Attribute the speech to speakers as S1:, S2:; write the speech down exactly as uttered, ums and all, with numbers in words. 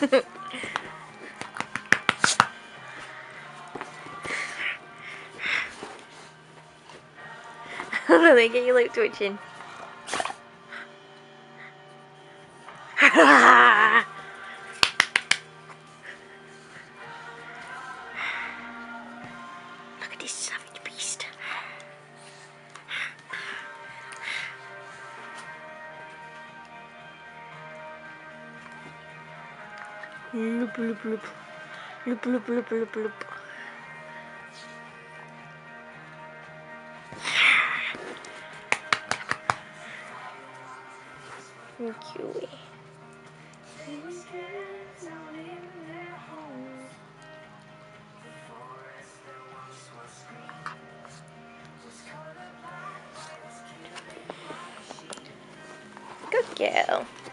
S1: Hold on, get your lip twitching. Look at this savage beast. Loop, loop, loop. Loop, loop, loop, loop, loop. Zoey. Good girl.